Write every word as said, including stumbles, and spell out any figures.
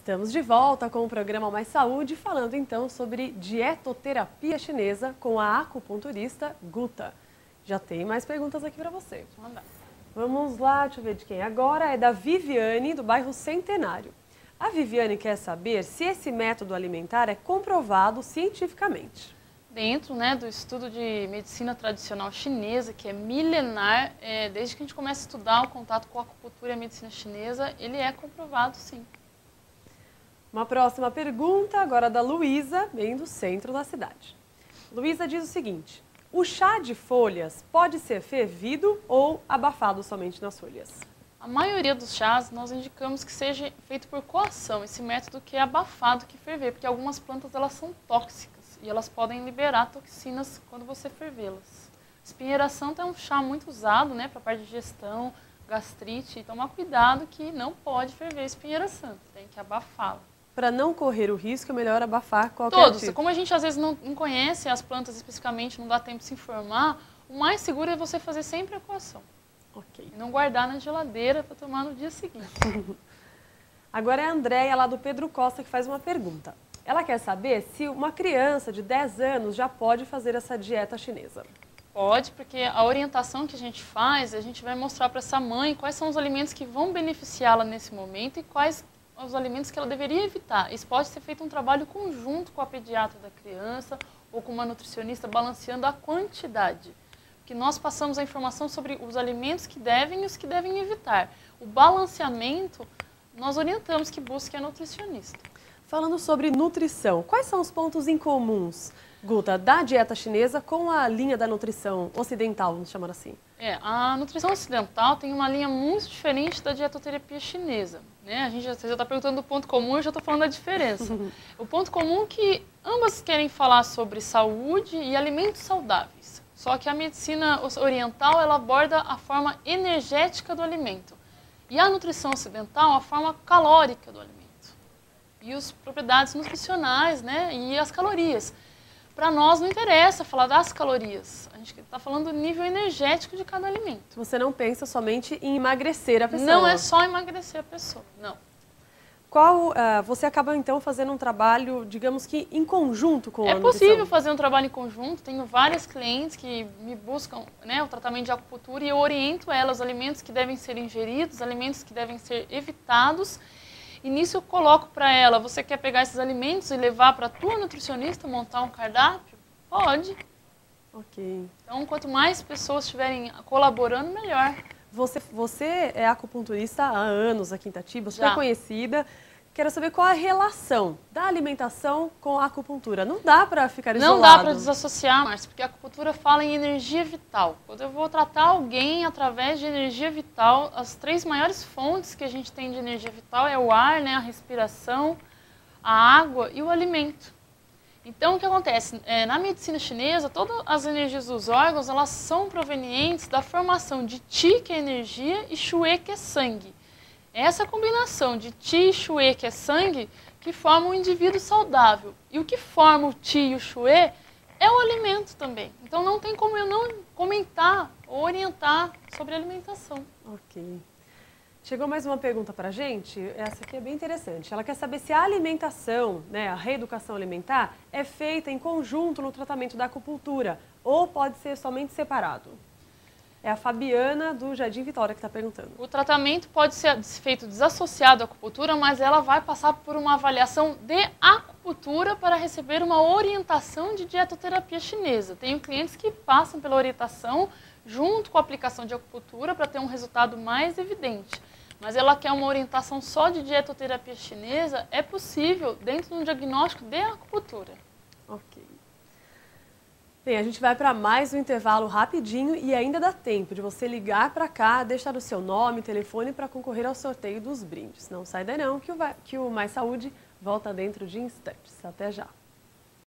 Estamos de volta com o programa Mais Saúde, falando então sobre dietoterapia chinesa com a acupunturista Guta. Já tem mais perguntas aqui para você. Vamos lá, deixa eu ver de quem. Agora é da Viviane, do bairro Centenário. A Viviane quer saber se esse método alimentar é comprovado cientificamente. Dentro né, do estudo de medicina tradicional chinesa, que é milenar, é, desde que a gente começa a estudar o contato com a acupuntura e a medicina chinesa, ele é comprovado sim. Uma próxima pergunta, agora da Luísa, bem do centro da cidade. Luísa diz o seguinte: o chá de folhas pode ser fervido ou abafado somente nas folhas? A maioria dos chás nós indicamos que seja feito por coação, esse método que é abafado que ferver, porque algumas plantas elas são tóxicas e elas podem liberar toxinas quando você fervê-las. Espinheira santa é um chá muito usado né, para a parte de digestão, gastrite, então tomar cuidado que não pode ferver espinheira santa, tem que abafá-la. Para não correr o risco, é melhor abafar qualquer Todos. tipo. Como a gente às vezes não, não conhece as plantas especificamente, não dá tempo de se informar, o mais seguro é você fazer sempre a coação. Ok. E não guardar na geladeira para tomar no dia seguinte. Agora é a Andréia, lá do Pedro Costa, que faz uma pergunta. Ela quer saber se uma criança de dez anos já pode fazer essa dieta chinesa. Pode, porque a orientação que a gente faz, a gente vai mostrar para essa mãe quais são os alimentos que vão beneficiá-la nesse momento e quais os alimentos que ela deveria evitar. Isso pode ser feito um trabalho conjunto com a pediatra da criança ou com uma nutricionista, balanceando a quantidade. Que nós passamos a informação sobre os alimentos que devem e os que devem evitar. O balanceamento, nós orientamos que busque a nutricionista. Falando sobre nutrição, quais são os pontos em comuns, Guta, da dieta chinesa com a linha da nutrição ocidental, vamos chamar assim? É, a nutrição ocidental tem uma linha muito diferente da dietoterapia chinesa. Né? A gente já está perguntando do ponto comum, eu já estou falando da diferença. O ponto comum é que ambas querem falar sobre saúde e alimentos saudáveis. Só que a medicina oriental ela aborda a forma energética do alimento. E a nutrição ocidental, a forma calórica do alimento. E as propriedades nutricionais, né? E as calorias. Para nós não interessa falar das calorias. A gente está falando do nível energético de cada alimento. Você não pensa somente em emagrecer a pessoa? Não é só emagrecer a pessoa, não. Qual, uh, você acaba então fazendo um trabalho, digamos que em conjunto com a É nutrição? possível fazer um trabalho em conjunto. Tenho várias clientes que me buscam né, o tratamento de acupuntura e eu oriento elas os alimentos que devem ser ingeridos, alimentos que devem ser evitados. E nisso eu coloco para ela, você quer pegar esses alimentos e levar para a tua nutricionista, montar um cardápio? Pode. Ok. Então, quanto mais pessoas estiverem colaborando, melhor. Você, você é acupunturista há anos aqui em Itatiba, super Já. conhecida. Quero saber qual a relação da alimentação com a acupuntura. Não dá para ficar isolado. Não dá para desassociar, Márcia, porque a acupuntura fala em energia vital. Quando eu vou tratar alguém através de energia vital, as três maiores fontes que a gente tem de energia vital é o ar, né, a respiração, a água e o alimento. Então, o que acontece? É, na medicina chinesa, todas as energias dos órgãos elas são provenientes da formação de Qi, que é energia, e Shui, que é sangue. Essa combinação de Qi e Shui, que é sangue, que forma um indivíduo saudável. E o que forma o Qi e o Shui é o alimento também. Então não tem como eu não comentar ou orientar sobre alimentação. Ok. Chegou mais uma pergunta para a gente, essa aqui é bem interessante. Ela quer saber se a alimentação, né, a reeducação alimentar, é feita em conjunto no tratamento da acupuntura ou pode ser somente separado? É a Fabiana, do Jardim Vitória, que está perguntando. O tratamento pode ser feito desassociado à acupuntura, mas ela vai passar por uma avaliação de acupuntura para receber uma orientação de dietoterapia chinesa. Tenho clientes que passam pela orientação junto com a aplicação de acupuntura para ter um resultado mais evidente. Mas ela quer uma orientação só de dietoterapia chinesa, é possível dentro de um diagnóstico de acupuntura. Ok. Bem, a gente vai para mais um intervalo rapidinho e ainda dá tempo de você ligar para cá, deixar o seu nome, telefone para concorrer ao sorteio dos brindes. Não sai daí não, que o, que o Mais Saúde volta dentro de instantes. Até já!